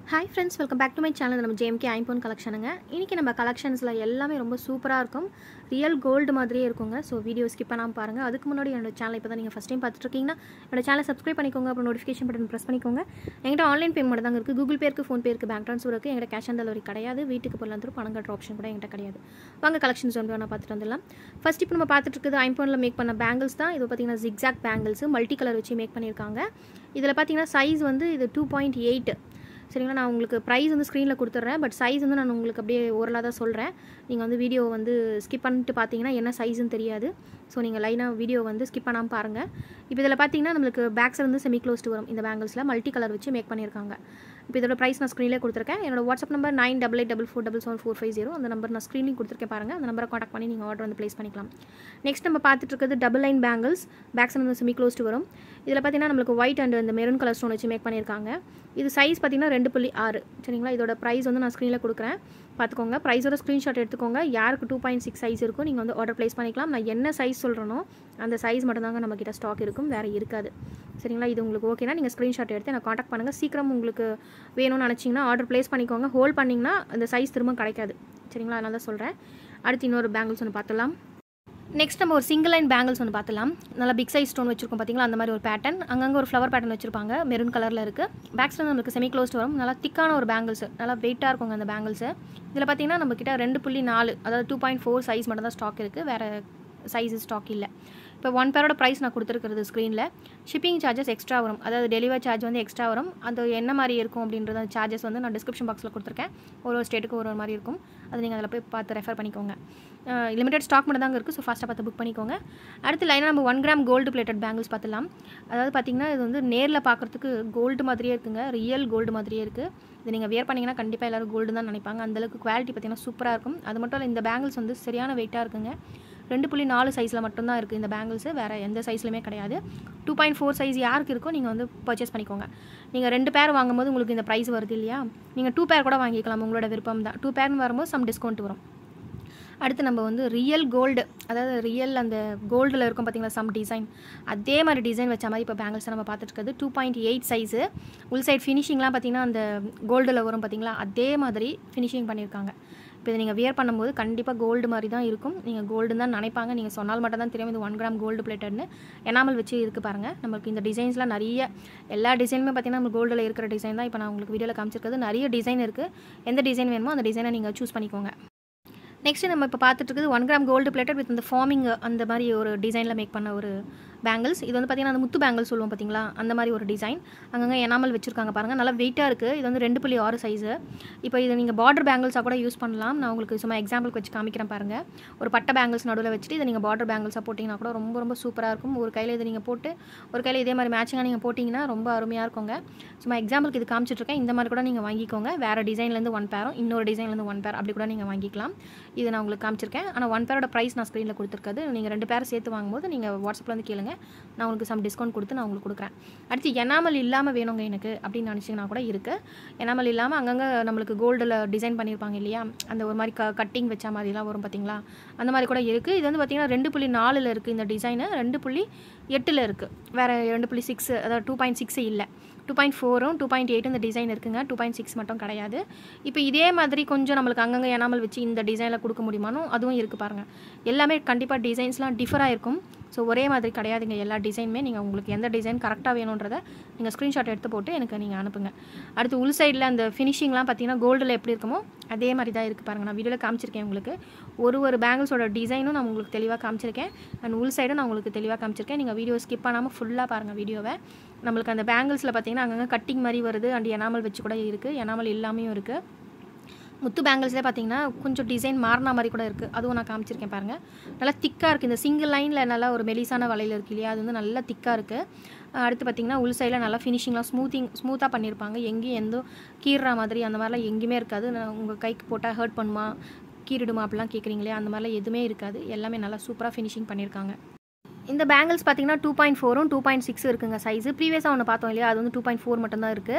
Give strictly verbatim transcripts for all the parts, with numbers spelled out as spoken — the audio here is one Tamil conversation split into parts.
Hi friends, welcome back to my channel. நம்ம jmkimpon collectionங்க. இன்னைக்கு நம்ம collectionsல எல்லாமே ரொம்ப சூப்பரா இருக்கும். ரியல் கோல்ட் மாதிரியே இருக்குங்க. சோ வீடியோ ஸ்கிப் பண்ணாம பாருங்க. அதுக்கு முன்னாடி என்னோட சேனலை இப்பதான் நீங்க ஃபர்ஸ்ட் டைம் பார்த்துட்டு இருக்கீங்கன்னா என்னோட சேனலை சப்ஸ்கிரைப் பண்ணிக்கோங்க. அப்புறம் நோட்டிஃபிகேஷன் பட்டன் பிரஸ் பண்ணிக்கோங்க. என்கிட்ட ஆன்லைன் பேமெண்ட் தான் இருக்கு. கூகுள் பே இருக்கு, ஃபோன் பே இருக்கு, பேங்க் ட்ரான்ஸ்ஃபர் இருக்கு. என்கிட்ட கேஷ் ஆன் டெலிவரி கிடையாது. வீட்டுக்கு போறலாம் தர பணம் கட்டுற ஆப்ஷன் கூட என்கிட்ட கிடையாது. வாங்க கலெக்ஷன்ஸ் வந்து நான் பார்த்துட்டு வந்துடலாம். ஃபர்ஸ்ட் இப்போ நம்ம பார்த்துட்டு இருக்குது Imponல மேக் பண்ண பேங்கிள்ஸ் தான். இது பாத்தீங்கன்னா zigzag பேங்கிள்ஸ் மல்டி கலர் வச்சு மேக் பண்ணிருக்காங்க. இதுல பாத்தீங்கன்னா சைஸ் வந்து இது two point eight. சரிங்களா, நான் உங்களுக்கு ப்ரைஸ் வந்து ஸ்க்ரீனில் கொடுத்துட்றேன். பட் சைஸ் வந்து நான் உங்களுக்கு அப்படியே ஓரலாக தான் சொல்கிறேன். நீங்கள் வந்து வீடியோ வந்து ஸ்கிப் பண்ணிட்டு பார்த்தீங்கன்னா என்ன சைஸ்ன்னு தெரியாது. ஸோ நீங்கள் லைனாக வீடியோ வந்து ஸ்கிப் பண்ணாமல் பாருங்கள். இப்போ இதில் பார்த்தீங்கன்னா நம்மளுக்கு பேக் சைடு வந்து செமி க்ளோஸ்டு வரும். இந்த பேங்கிள்ஸில் மல்டி கலர் வச்சு மேக் பண்ணியிருக்காங்க. இப்போ இதோட ப்ரைஸ் நான் ஸ்க்ரீனில் கொடுத்துருக்கேன். என்னோட WhatsApp number nine double eight double four double seven four five zero அந்த நம்பர் நான் ஸ்க்ரீனில் கொடுத்துருக்கேன் பாருங்கள். அந்த நம்பரை காண்டாக்ட் பண்ணி நீங்கள் ஆர்டர் வந்து ப்ளேஸ் பண்ணிக்கலாம். நெக்ஸ்ட் நம்ம பார்த்துட்டு இருக்கிறது double line bangles. Back side வந்து செமி க்ளோஸ்டு வரும். இதில் பார்த்தீங்கன்னா நம்மளுக்கு ஒயிட் அண்ட் இந்த மெரூன் கலர் ஸ்டோன் வச்சு மேக் பண்ணியிருக்காங்க. இது சைஸ் பார்த்தீங்கன்னா ரெண்டு புள்ளி ஆறு. சரிங்களா, இதோட ப்ரைஸ் வந்து நான் ஸ்க்ரீனில் கொடுக்குறேன், பார்த்துக்கோங்க. ப்ரைஸோட ஸ்க்ரீன்ஷாட் எடுத்துக்கோங்க. யாருக்கு டூ பாயிண்ட் சிக்ஸ் சைஸ் இருக்கும் நீங்கள் வந்து ஆர்டர் ப்ளேஸ் பண்ணிக்கலாம். நான் என்ன சைஸ் சொல்கிறேனோ அந்த சைஸ் மட்டும்தாங்க நம்மக்கிட்ட ஸ்டாக் இருக்கும், வேறு இருக்காது. சரிங்களா, இது உங்களுக்கு ஓகேனா நீங்கள் ஸ்க்ரீன்ஷாட் எடுத்து எனக்கு காண்டாக்ட் பண்ணுங்கள். சீக்கிரம் உங்களுக்கு வேணும்னு நினச்சிங்கன்னா ஆர்டர் ப்ளேஸ் பண்ணிக்கோங்க. ஹோல்ட் பண்ணிங்கன்னா அந்த சைஸ் திரும்ப கிடைக்காது. சரிங்களா, அதனால தான் சொல்கிறேன். அடுத்து இன்னொரு பேங்கிள்ஸ் ஒன்று பார்த்துலாம். நெக்ஸ்ட் நம்ம ஒரு சிங்கிள் லைன் பேங்கிள்ஸ் ஒன்று பார்த்துலாம். நல்லா பிக் சைஸ் ஸ்டோன் வச்சிருக்கோம் பார்த்தீங்களா, அந்த மாதிரி ஒரு பேட்டர்ன். அங்கங்கே ஒரு ஃப்ளவர் பேட்டர்ன் வச்சிருப்பாங்க, மெரூன் கலரில் இருக்குது. பேக் சைடு நம்மளுக்கு செமி க்ளோஸ்ட் வரும். நல்லா திக்கான ஒரு பேங்கிள்ஸ், நல்லா வெயிட்டாக இருக்குங்க அந்த பேங்கிள்ஸு. இதில் பார்த்தீங்கன்னா நம்மக்கிட்ட ரெண்டு புள்ளி நாலு அதாவது டூ பாயிண்ட் ஃபோர் சைஸ் மட்டும் தான் ஸ்டாக் இருக்குது, வேறு சைஸு ஸ்டாக் இல்லை. இப்போ ஒன் பேரோட ப்ரைஸ் நான் கொடுத்துருக்கிறது ஸ்க்ரீனில். ஷிப்பிங் சார்ஜஸ் எக்ஸ்ட்ரா வரும், அதாவது டெலிவரி சார்ஜ் வந்து எக்ஸ்ட்ரா வரும். அது என்ன மாதிரி இருக்கும் அப்படின்றத சார்ஜஸ் வந்து நான் டிஸ்கிரிப்ஷன் பாக்ஸில் கொடுத்துருக்கேன். ஒரு ஒரு ஸ்டேட்டுக்கு ஒரு ஒரு மாதிரி இருக்கும். அது நீங்கள் அதில் போய் பார்த்து ரெஃபர் பண்ணிக்கோங்க. லிமிடெட் ஸ்டாக் மட்டும் தாங்க இருக்குது. ஸோ ஃபாஸ்ட்டாக பார்த்து புக் பண்ணிக்கோங்க. அடுத்து லைனாக நம்ம one gram gold plated bangles பார்த்துலாம். அதாவது பார்த்தீங்கன்னா இது வந்து நேரில் பார்க்குறதுக்கு கோல்டு மாதிரியே இருக்குங்க, ரியல் கோல்டு மாதிரியே இருக்குது. இது நீங்கள் வேர் பண்ணிங்கன்னா கண்டிப்பாக எல்லோரும் கோல்டு தான் நினைப்பாங்க. அந்தளவுக்கு குவாலிட்டி பார்த்தீங்கன்னா சூப்பராக இருக்கும். அது மட்டும் இல்லை, இந்த பேங்கிள்ஸ் வந்து சரியான வெயிட்டாக இருக்குங்க. ரெண்டு புள்ளி நாலு சைஸில் மட்டும்தான் இருக்குது இந்த பேங்கிள்ஸு, வேறு எந்த சைஸ்லையுமே கிடையாது. டூ பாயிண்ட் ஃபோர் சைஸ் யாருக்கு இருக்கோ நீங்கள் வந்து பர்ச்சேஸ் பண்ணிக்கோங்க. நீங்கள் ரெண்டு பேர் வாங்கும்போது உங்களுக்கு இந்த ப்ரைஸ் வருது இல்லையா, நீங்கள் டூ பேர் கூட வாங்கிக்கலாம், உங்களோட விருப்பம் தான். டூ பேர்னு வரும்போது சம் டிஸ்கவுண்ட் வரும். அடுத்து நம்ம வந்து ரியல் கோல்டு, அதாவது ரியல் அந்த கோல்டில் இருக்கும் பார்த்தீங்களா சம் டிசைன், அதே மாதிரி டிசைன் வச்ச மாதிரி இப்போ பேங்கிள்ஸை நம்ம பார்த்துட்டு இருக்கிறது. Two point eight size. உள் சைட் ஃபினிஷிங்லாம் பார்த்தீங்கன்னா அந்த கோல்டில் வரும் பார்த்தீங்களா, அதே மாதிரி ஃபினிஷிங் பண்ணியிருக்காங்க. இப்போ இதை நீங்கள் வியர் பண்ணும்போது கண்டிப்பாக கோல்டு மாதிரி தான் இருக்கும். நீங்கள் கோல்டு தான் நினைப்பாங்க, நீங்கள் சொன்னால் மட்டும் தான் தெரியும் இது ஒன் கிராம் கோல்டு பிளேட்டட்னு. எனாமல் வச்சு இருக்குது பாருங்கள். நம்மளுக்கு இந்த டிசைன்ஸ்லாம் நிறைய, எல்லா டிசைனுமே பார்த்தீங்கன்னா நம்ம கோல்டில் இருக்கிற டிசைன் தான் இப்போ நான் உங்களுக்கு வீடியோவில் காமிச்சிருக்கிறது. நிறைய டிசைன் இருக்குது. எந்த டிசைன் வேணுமோ அந்த டிசைனை நீங்கள் சூஸ் பண்ணிக்கோங்க. நெக்ஸ்ட் நம்ம இப்போ பார்த்துட்டு இருக்குது one gram gold plated with இந்த ஃபார்மிங் அந்த மாதிரி ஒரு டிசைனில் மேக் பண்ண ஒரு பேங்கிள்ஸ். இது வந்து பார்த்தீங்கன்னா அந்த முத்து பேங்கிள்ஸ் சொல்லுவோம் பார்த்தீங்களா, அந்த மாதிரி ஒரு டிசைன். அங்கங்கே எனாமல் வச்சுருக்காங்க பாருங்கள், நல்லா வெயிட்டாக இருக்குது. இது வந்து ரெண்டு புள்ளி ஆறு சைஸு. இப்போ இது நீங்கள் பார்டர் பேங்கிள்ஸாக கூட யூஸ் பண்ணலாம். நான் உங்களுக்கு சும்மா எக்ஸாம்பிளுக்கு வச்சு காமிக்கிறேன் பாருங்கள். ஒரு பட்டை பேங்கிள்ஸ் நடுவில் வச்சுட்டு இதை நீங்கள் பார்டர் பேங்கிள்ஸாக போட்டிங்கன்னா கூட ரொம்ப ரொம்ப சூப்பராக இருக்கும். ஒரு கையில் இதை நீங்கள் போட்டு ஒரு கையில் இதே மாதிரி மேட்சிங்காக நீங்கள் போட்டிங்கன்னா ரொம்ப அருமையாக இருக்குங்க. சும்மா எக்ஸாம்பிளுக்கு இது காமிச்சிட்ருக்கேன். இந்த மாதிரி கூட நீங்கள் வாங்கிக்கோங்க. வேறு டிசைன்லேருந்து ஒன் பேரும் இன்னொரு டிசைன்லேருந்து ஒன் பேர் அப்படி கூட நீங்கள் வாங்கிக்கலாம். இது நான் உங்களுக்கு காமிச்சிருக்கேன். ஆனால் ஒன் பேரோட ப்ரைஸ் நான் ஸ்க்ரீனில் கொடுத்துருக்காது. நீங்கள் ரெண்டு பேர் சேர்த்து வாங்கும்போது நீங்கள் வாட்ஸ்அப்பில் வந்து கேளுங்க, நான் உங்களுக்கு சம் டிஸ்கவுண்ட் கொடுத்து நான் உங்களுக்கு கொடுக்குறேன். அடுத்து எனாமல் இல்லாமல் வேணுங்க எனக்கு அப்படின்னு நினச்சிங்கன்னா கூட இருக்குது. எனாமல் இல்லாமல் அங்கங்கே நம்மளுக்கு கோல்டில் டிசைன் பண்ணியிருப்பாங்க இல்லையா, அந்த ஒரு மாதிரி க கட்டிங் வச்ச மாதிரிலாம் வரும் பார்த்தீங்களா, அந்த மாதிரி கூட இருக்குது. இது வந்து பார்த்திங்கன்னா ரெண்டு புள்ளி நாலில் இருக்குது இந்த டிசைனு, ரெண்டு புள்ளி எட்டில் இருக்குது. வேறு ரெண்டு புள்ளி சிக்ஸ் அதாவது டூ பாயிண்ட் சிக்ஸ் இல்லை, டூ பாயிண்ட் ஃபோரும் டூ பாயிண்ட் எயிட் இந்த டிசைன் இருக்குங்க. டூ பாயிண்ட் சிக்ஸ் மட்டும் கிடையாது. இப்போ இதே மாதிரி கொஞ்சம் நம்மளுக்கு அங்கங்கே எனாமல் வச்சு இந்த டிசைனில் கொடுக்க முடியுமானோ அதுவும் இருக்குது பாருங்கள். எல்லாமே கண்டிப்பாக டிசைன்ஸ்லாம் டிஃபராக இருக்கும். ஸோ ஒரே மாதிரி கிடையாதுங்க எல்லா டிசைனுமே. நீங்கள் உங்களுக்கு எந்த டிசைன் கரெக்டாக வேணுன்றதை நீங்கள் ஸ்க்ரீன்ஷாட் எடுத்து போட்டு எனக்கு நீங்கள் அனுப்புங்க. அடுத்து உள் சைடில் அந்த ஃபினிஷிங்லாம் பார்த்தீங்கன்னா கோல்டில் எப்படி இருக்குமோ அதே மாதிரி தான் இருக்குது பாருங்கள். நான் வீடியோவில் காமிச்சிருக்கேன் உங்களுக்கு. ஒரு ஒரு பேங்கிள்ஸோட டிசைனும் நான் உங்களுக்கு தெளிவாக காமிச்சிருக்கேன். அண்ட் உள் சைடும் நான் உங்களுக்கு தெளிவாக காமிச்சிருக்கேன். நீங்கள் வீடியோ ஸ்கிப் பண்ணாமல் ஃபுல்லாக பாருங்கள் வீடியோவை. நம்மளுக்கு அந்த பேங்கிள்ஸில் பார்த்தீங்கன்னா அங்கங்கே கட்டிங் மாதிரி வருது. அண்ட் எனாமல் வச்சு கூட இருக்குது, எனாமல் இல்லாமையும் இருக்குது. முத்து பேங்கிள்ஸ்லேயே பார்த்தீங்கன்னா கொஞ்சம் டிசைன் மாறின மாதிரி கூட இருக்குது, அதுவும் நான் காமிச்சிருக்கேன் பாருங்கள். நல்லா திக்காக இருக்குது. இந்த சிங்கிள் லைனில் நல்லா ஒரு மெலிசான வலையில் இருக்குது இல்லையா, அது வந்து நல்லா திக்காக இருக்குது. அடுத்து பார்த்திங்கன்னா உள் சைடில் நல்லா ஃபினிஷிங்லாம் ஸ்மூத்திங் ஸ்மூத்தாக பண்ணியிருப்பாங்க. எங்கேயும் எந்த கீறுற மாதிரி அந்த மாதிரிலாம் எங்கேயுமே இருக்காது. உங்கள் கைக்கு போட்டால் ஹர்ட் பண்ணுமா, கீறிடுமா அப்படிலாம் கேட்குறீங்களே, அந்த மாதிரிலாம் எதுவுமே இருக்காது. எல்லாமே நல்லா சூப்பராக ஃபினிஷிங் பண்ணியிருக்காங்க. இந்த பேங்கிள்ஸ் பார்த்தீங்கன்னா டூ பாயிண்ட் ஃபோரும் டூ பாயிண்ட் சிக்ஸ் இருக்குங்க சைஸு. ப்ரீவியஸாக ஒன்று பார்த்தோம் இல்லையா, அது வந்து டூ பாயிண்ட் ஃபோர் மட்டும்தான் இருக்குது.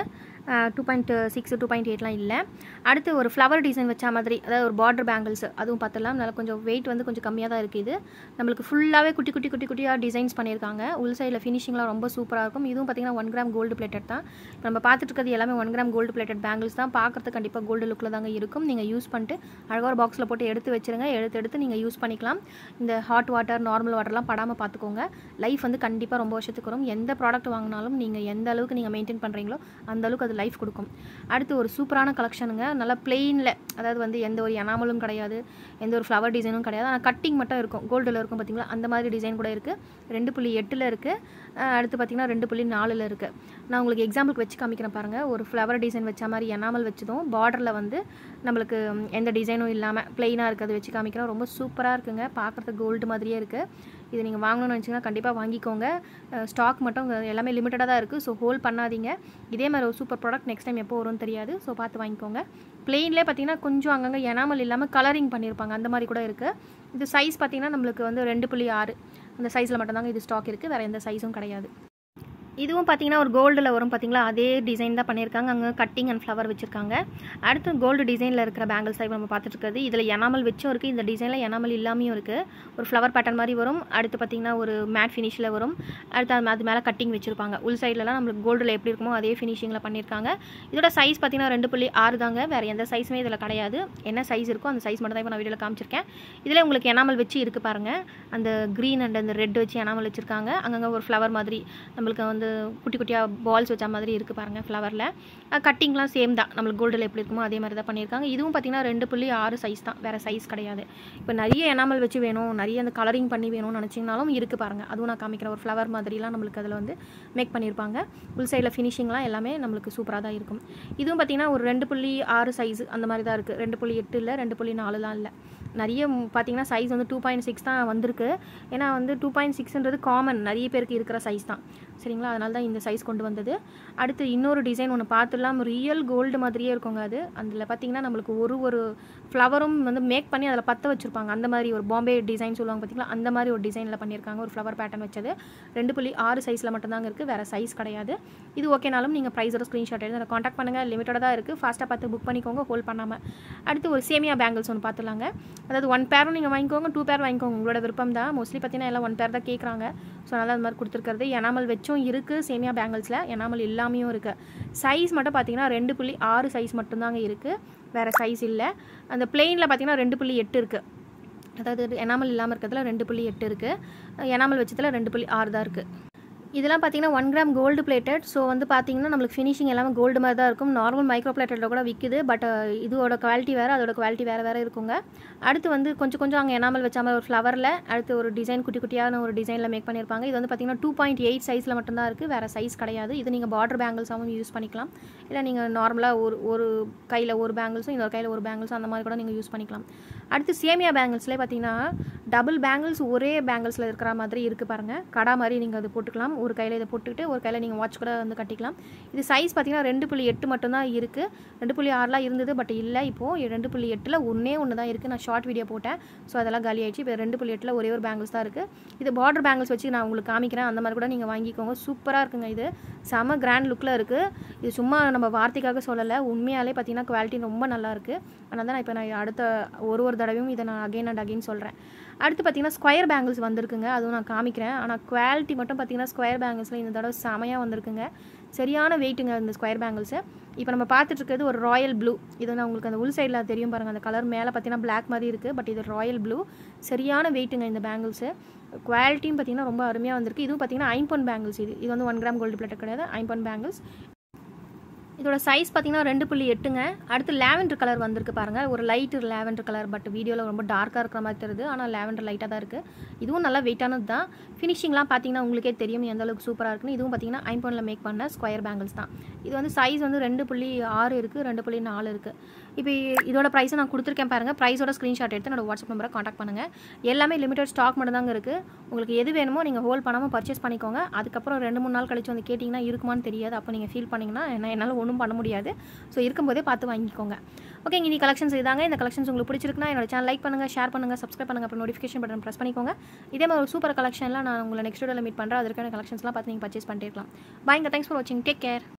Two point six two point எயிட்லாம் இல்லை. அடுத்து ஒரு ஃப்ளவர் டிசைன் வச்ச மாதிரி, அதாவது ஒரு பார்டர் பேங்கிள்ஸ், அதுவும் பார்த்துலாம். நல்லா கொஞ்சம் வெயிட் வந்து கொஞ்சம் கம்மியாக தான் இருக்குது. இது நம்மளுக்கு ஃபுல்லாகவே குட்டி குட்டி குட்டி குட்டியாக டிசைன்ஸ் பண்ணியிருக்காங்க. உள் சைடில் ஃபினிஷிங்லாம் ரொம்ப சூப்பராக இருக்கும். இதுவும் பார்த்தீங்கன்னா ஒன் கிராம் கோல்டு பிளேட்டட் தான். இப்போ நம்ம பார்த்துட்டு இருக்கிறது எல்லாமே one gram gold plated bangles தான். பார்க்குறதுக்கு கண்டிப்பாக கோல்டு லுக்கில் தாங்க இருக்கும். நீங்கள் யூஸ் பண்ணிட்டு அழகாக ஒரு பாக்ஸில் போட்டு எடுத்து வச்சுருங்க. எடுத்து எடுத்து நீங்கள் யூஸ் பண்ணிக்கலாம். இந்த ஹாட் வாட்டர் நார்மல் வாட்டர்லாம் படாமல் பார்த்துக்கோங்க. லைஃப் வந்து கண்டிப்பாக ரொம்ப வருஷத்துக்கு வரும். எந்த ப்ராடக்ட் வாங்கினாலும் நீங்கள் எந்த அளவுக்கு நீங்கள் மெயின்டைன் பண்ணுறீங்களோ அந்த அளவுக்கு அது லைஃப் கொடுக்கும். அடுத்து ஒரு சூப்பரான கலெக்ஷனுங்க. நல்லா பிளெயினில், அதாவது வந்து எந்த ஒரு எனாமலும் கிடையாது, எந்த ஒரு ஃப்ளவர் டிசைனும் கிடையாது. ஆனால் கட்டிங் மட்டும் இருக்கும், கோல்டில் இருக்கும் பார்த்தீங்களா, அந்த மாதிரி டிசைன் கூட இருக்குது. ரெண்டு புள்ளி எட்டில் இருக்குது. அடுத்து பார்த்தீங்கன்னா ரெண்டு புள்ளி நாலில் இருக்குது. நான் உங்களுக்கு எக்ஸாம்பிளுக்கு வச்சு காமிக்கிறேன் பாருங்கள். ஒரு ஃப்ளவர் டிசைன் வச்ச மாதிரி எனாமல் வச்சதும் பார்டரில் வந்து நம்மளுக்கு எந்த டிசைனும் இல்லாமல் பிளெயினாக இருக்கிறது வச்சு காமிக்கிறேன். ரொம்ப சூப்பராக இருக்குங்க. பார்க்குறதுக்கு கோல்டு மாதிரியே இருக்குது. இது நீங்கள் வாங்கணும்னு நினச்சிங்கன்னா கண்டிப்பாக வாங்கிக்கோங்க. ஸ்டாக் மட்டும் எல்லாமே லிமிட்டடாக தான் இருக்குது. ஸோ ஹோல்ட் பண்ணாதீங்க. இதே மாதிரி ஒரு சூப்பர் ப்ராடக்ட் நெக்ஸ்ட் டைம் எப்போ வரும்னு தெரியாது. ஸோ பார்த்து வாங்கிக்கோங்க. பிளெயின்லேயே பார்த்தீங்கன்னா கொஞ்சம் அங்கங்கே எனாமல் இல்லாமல் கலரிங் பண்ணியிருப்பாங்க, அந்த மாதிரி கூட இருக்குது. இது சைஸ் பார்த்தீங்கன்னா நம்மளுக்கு வந்து ரெண்டு புள்ளி ஆறு அந்த சைஸில் மட்டும்தாங்க இது ஸ்டாக் இருக்குது. வேறு எந்த சைஸும் கிடையாது. இதுவும் பார்த்தீங்கன்னா ஒரு கோல்டில் வரும் பார்த்தீங்களா, அதே டிசைன் தான் பண்ணியிருக்காங்க. அங்கே கட்டிங் அண்ட் ஃப்ளவர் வச்சுருக்காங்க. அடுத்து கோல்டு டிசைனில் இருக்கிற பேங்கிள்ஸ் தான் நம்ம பார்த்துட்டு இருக்கிறது. இதில் எனாமல் வச்சும் இருக்குது, இந்த டிசைனில் எனாமல் இல்லாமையும் இருக்குது. ஒரு ஃப்ளவர் பேட்டர்ன் மாதிரி வரும். அடுத்து பார்த்தீங்கன்னா ஒரு மேட் ஃபினிஷில் வரும். அடுத்து அது அது மேலே கட்டிங் வச்சுருப்பாங்க. உள் சைட்லலாம் நம்மளுக்கு கோல்டில் எப்படி இருக்குமோ அதே ஃபினிஷிங்கில் பண்ணியிருக்காங்க. இதோட சைஸ் பார்த்தீங்கன்னா ரெண்டு புள்ளி ஆறு தாங்க. வேறு எந்த சைஸுமே இதில் கிடையாது. என்ன சைஸ் இருக்கோ அந்த சைஸ் மட்டும் தான் இப்போ நான் வீடியோவில் காமிச்சிருக்கேன். இதில் உங்களுக்கு எனாமல் வச்சு இருக்குது பாருங்கள். அந்த க்ரீன் அண்ட் அந்த ரெட் வச்சு எனாமல் வச்சுருக்காங்க. அங்கங்கே ஒரு ஃப்ளவர் மாதிரி நம்மளுக்கு வந்து குட்டி குட்டியாக பால்ஸ் வச்ச மாதிரி இருக்குது பாருங்கள் ஃப்ளவரில். கட்டிங்லாம் சேம் தான், நம்மளுக்கு கோல்டில் எப்படி இருக்குமோ அதே மாதிரி தான் பண்ணியிருக்காங்க. இதுவும் பார்த்தீங்கன்னா ரெண்டு புள்ளி ஆறு சைஸ் தான், வேறு சைஸ் கிடையாது. இப்போ நிறைய எனாமல் வச்சு வேணும், நிறைய அந்த கலரிங் பண்ணி வேணும்னு நினச்சிங்கனாலும் இருக்குது பாருங்கள். அதுவும் நான் காமிக்கிறேன். ஒரு ஃப்ளவர் மாதிரிலாம் நம்மளுக்கு அதில் வந்து மேக் பண்ணியிருப்பாங்க. உள் சைடில் ஃபினிஷிங்லாம் எல்லாமே நம்மளுக்கு சூப்பராக தான் இருக்கும். இதுவும் பார்த்தீங்கன்னா ஒரு ரெண்டு புள்ளி ஆறு சைஸ் அந்த மாதிரி தான் இருக்குது. ரெண்டு புள்ளி எட்டு இல்லை, ரெண்டு புள்ளி நாலுலாம் இல்லை. நிறைய பார்த்தீங்கன்னா சைஸ் வந்து டூ பாயிண்ட் சிக்ஸ் தான் வந்திருக்கு. ஏன்னா வந்து டூ பாயிண்ட் சிக்ஸ்ன்றது காமன், நிறைய பேருக்கு இருக்கிற சைஸ் தான், சரிங்களா. அதனால தான் இந்த சைஸ் கொண்டு வந்தது. அடுத்து இன்னொரு டிசைன் ஒன்று பார்த்துலாம், ரியல் கோல்டு மாதிரியே இருக்குங்க. அது அதில் பார்த்தீங்கன்னா நம்மளுக்கு ஒரு ஒரு ஃப்ளவரும் வந்து மேக் பண்ணி அதில் பற்ற வச்சுருப்பாங்க. அந்த மாதிரி ஒரு பாம்பே டிசைன் சொல்லுவாங்க பார்த்தீங்களா, அந்த மாதிரி ஒரு டிசைனில் பண்ணியிருக்காங்க. ஒரு ஃப்ளவர் பேட்டர்ன் வச்சது. ரெண்டு புள்ளி ஆறு சைஸில் மட்டும்தாங்க இருக்குது, வேறு சைஸ் கிடையாது. இது ஓகேனாலும் நீங்கள் ப்ரைஸோட ஸ்க்ரீன்ஷாட் எடுத்து அதை காண்டாக்ட் பண்ணுங்கள். லிமிட்டடாக தான் இருக்குது. ஃபாஸ்ட்டாக பார்த்து புக் பண்ணிக்கோங்க, ஹோல்ட் பண்ணாமல். அடுத்து ஒரு சேமியா பேங்கிள்ஸ் ஒன்று பார்த்துலாங்க. அதாவது ஒன் பேரும் நீங்கள் வாங்கிக்கோங்க, டூ பேர் வாங்கிக்கோங்க, உங்களோட விருப்பம் தான். மோஸ்ட்லி பார்த்தீங்கன்னா எல்லாம் ஒன் பேர் தான் கேட்குறாங்க. ஸோ அதனால் அது மாதிரி கொடுத்துருக்கிறது. எனாமல் வச்சும் இருக்குது சேமியா பேங்கிள்ஸில், எனாமல் இல்லாமையும் இருக்குது. சைஸ் மட்டும் பார்த்தீங்கன்னா ரெண்டு புள்ளி ஆறு சைஸ் மட்டும்தாங்க இருக்குது, வேறு சைஸ் இல்லை. அந்த பிளெயினில் பார்த்தீங்கன்னா ரெண்டு புள்ளி எட்டு இருக்குது. அதாவது எனாமல் இல்லாமல் இருக்கிறதுல ரெண்டு புள்ளி எட்டு இருக்குது. எனாமல் வச்சதில் ரெண்டு புள்ளி ஆறு தான் இருக்குது. இதெல்லாம் பார்த்தீங்கன்னா one gram gold plated. So வந்து பார்த்தீங்கன்னா நம்மளுக்கு ஃபினிஷிங் எல்லாமே கோல்டு மாதிரி தான் இருக்கும். நார்மல் மைக்ரோ பிளேட்டடில் கூட விற்குது. பட் இதோட குவாலிட்டி வேறு, அதோட குவாலிட்டி வேறு வேறு இருக்குங்க. அடுத்து வந்து கொஞ்சம் கொஞ்சம் அங்கே எனாமல் வச்ச மாதிரி ஒரு ஃப்ளவரில் அடுத்து ஒரு டிசைன் குட்டி குட்டியான ஒரு டிசைனில் மேக் பண்ணியிருப்பாங்க. இது வந்து பார்த்தீங்கன்னா டூ பாயிண்ட் எயிட் சைஸில் மட்டும்தான் இருக்குது, வேறு சைஸ் கிடையாது. இது நீங்கள் பார்டர் பேங்கிள்ஸாகவும் யூஸ் பண்ணிக்கலாம். இல்லை நீங்கள் நார்மலாக ஒரு ஒரு கையில் ஒரு பேங்கிள்ஸும் இன்னொரு கையில் ஒரு பேங்கிள்ஸும் அந்த மாதிரி கூட நீங்கள் யூஸ் பண்ணிக்கலாம். அடுத்து சேமியா பேங்கிள்ஸ்லேயே பார்த்தீங்கன்னா டபுள் பேங்கிள்ஸ் ஒரே பேங்கிள்ஸில் இருக்கிற மாதிரி இருக்குது பாருங்கள். கடா மாதிரி நீங்கள் அது போட்டுக்கலாம். ஒரு கையில் இதை போட்டுக்கிட்டு ஒரு கையில் நீங்கள் வாட்ச் கூட வந்து கட்டிக்கலாம். இது சைஸ் பார்த்தீங்கன்னா ரெண்டு புள்ளி எட்டு மட்டும்தான் இருக்குது. ரெண்டு புள்ளி ஆறுலாம் இருந்தது, பட் இல்லை. இப்போது ரெண்டு புள்ளி எட்டில் ஒன்றே ஒன்று தான் இருக்குது. நான் ஷார்ட் வீடியோ போட்டேன், ஸோ அதெல்லாம் காலி ஆகிடுச்சு. இப்போ ரெண்டு புள்ளி எட்டில் ஒரே ஒரு பேங்கிள்ஸ் தான் இருக்குது. இது பார்டர் பேங்கிள்ஸ் வச்சு நான் உங்களுக்கு காமிக்கிறேன். அந்த மாதிரி கூட நீங்கள் வாங்கிக்கோங்க. சூப்பராக இருக்குங்க. இது செம கிராண்ட் லுக்கில் இருக்குது. இது சும்மா நம்ம வார்த்தைக்காக சொல்லலை, உண்மையாலே பார்த்தீங்கன்னா குவாலிட்டி ரொம்ப நல்லாயிருக்கு. அதனால தான் இப்போ நான் அடுத்த ஒரு ஒரு தடவையும் இதை நான் அகைன் அண்ட் அகைன் சொல்கிறேன். அடுத்து பார்த்தீங்கன்னா ஸ்கொயர் பேங்கிள்ஸ் வந்திருக்குங்க, அதுவும் நான் காமிக்கிறேன். ஆனால் குவாலிட்டி மட்டும் பார்த்தீங்கன்னா ஸ்கொயர் பேங்கிள்ஸில் இந்த தடவை செமையாக வந்திருக்குங்க. சரியான வெயிட்டுங்க இந்த ஸ்கொயர் பேங்கிள்ஸு. இப்போ நம்ம பார்த்துட்டு இருக்கிறது ஒரு ராயல் ப்ளூ. இது நான் உங்களுக்கு அந்த உள் சைடில் தெரியும் பாருங்கள், அந்த கலர் மேலே பார்த்தீங்கன்னா பிளாக் மாதிரி இருக்குது, பட் இது ராயல் ப்ளூ. சரியான வெயிட்டுங்க இந்த பேங்கிள்ஸு. குவாலிட்டியும் பார்த்தீங்கன்னா ரொம்ப அருமையாக வந்திருக்கு. இதுவும் பார்த்தீங்கன்னா ஐம்பொன் பேங்கிள்ஸ். இது இது வந்து ஒன் கிராம் கோல்டு பிளேட்டட் கிடையாது, ஐம்பொன் பேங்கிள்ஸ். இதோட சைஸ் பார்த்தீங்கன்னா ரெண்டு புள்ளி எட்டுங்க. அடுத்து லேவெண்டர் கலர் வந்திருக்கு பாருங்கள், ஒரு லைட்டு லேவெண்டர் கலர். பட் வீடியோவில் ரொம்ப டார்க்காக இருக்கிற மாதிரி தெரியுது, ஆனால் லேவெண்டர் லைட்டாக தான் இருக்குது. இதுவும் நல்லா வெயிட்டானது தான். ஃபினிஷிங்லாம் பார்த்தீங்கன்னா உங்களுக்கே தெரியும் எந்த அளவுக்கு சூப்பராக இருக்குன்னு. இதுவும் பார்த்தீங்கன்னா ஐம்பொனில் மேக் பண்ண ஸ்கொயர் பேங்கிள்ஸ் தான். இது வந்து சைஸ் வந்து ரெண்டு புள்ளி ஆறு இருக்குது, ரெண்டு புள்ளி நாலு இருக்குது. இப்போ இதோட ப்ரைஸை நான் கொடுத்துருக்கேன் பாருங்கள். ப்ரைஸோட ஸ்க்ரீன்ஷாட் எடுத்து என்னோட வாட்ஸ்அப் நம்பரை காண்டாக்ட் பண்ணுங்கள். எல்லாமே லிமிடெட் ஸ்டாக் மட்டும் தாங்க இருக்குது. உங்களுக்கு எது வேணுமோ நீங்கள் ஹோல்ட் பண்ணாமல் பர்ச்சேஸ் பண்ணிக்கோங்க. அதுக்கப்புறம் ரெண்டு மூணு நாள் கழிச்சு வந்து கேட்டிங்கன்னா இருக்குமான்னு தெரியாது. அப்போ நீங்கள் ஃபீல் பண்ணிங்கன்னா என்ன என்னால் ஒன்றும் பண்ண முடியாது. ஸோ இருக்கும்போதே பார்த்து வாங்கிக்கோங்க. ஓகே, இனி கலெக்ஷன்ஸ் இதாங்க. இந்த கலெக்ஷன்ஸ் உங்களுக்கு பிடிச்சிருக்குன்னா என்னோட சேனல் லைக் பண்ணுங்கள், ஷேர் பண்ணுங்கள், சப்ஸ்கிரைப் பண்ணுங்கள், அப்புறம் நோட்டிஃபிகேஷன் பட்டன் ப்ரெஸ் பண்ணிக்கோங்க. இதே மாதிரி ஒரு சூப்பர் கலெக்ஷன்லாம் நான் உங்களை நெக்ஸ்ட் வீடியோவில் மீட் பண்ணுறேன். அதற்கான கலெக்ஷன்ஸ்லாம் பார்த்து நீங்கள் பர்ச்சேஸ் பண்ணிட்டே இருக்கலாம். பாய்ங்க, தேங்க்ஸ் ஃபார் வாட்சிங், டேக் கேர்.